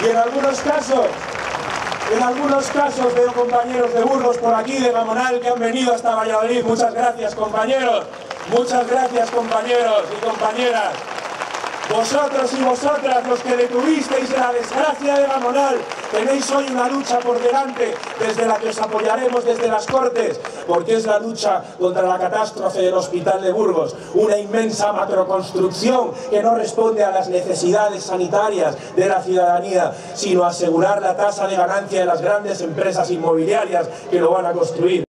Y en algunos casos veo compañeros de Burgos por aquí, de Gamonal, que han venido hasta Valladolid. Muchas gracias, compañeros. Muchas gracias, compañeros y compañeras. Vosotros y vosotras, los que detuvisteis la desgracia de Gamonal, tenéis hoy una lucha por delante, desde la que os apoyaremos desde las Cortes, porque es la lucha contra la catástrofe del Hospital de Burgos, una inmensa macroconstrucción que no responde a las necesidades sanitarias de la ciudadanía, sino a asegurar la tasa de ganancia de las grandes empresas inmobiliarias que lo van a construir.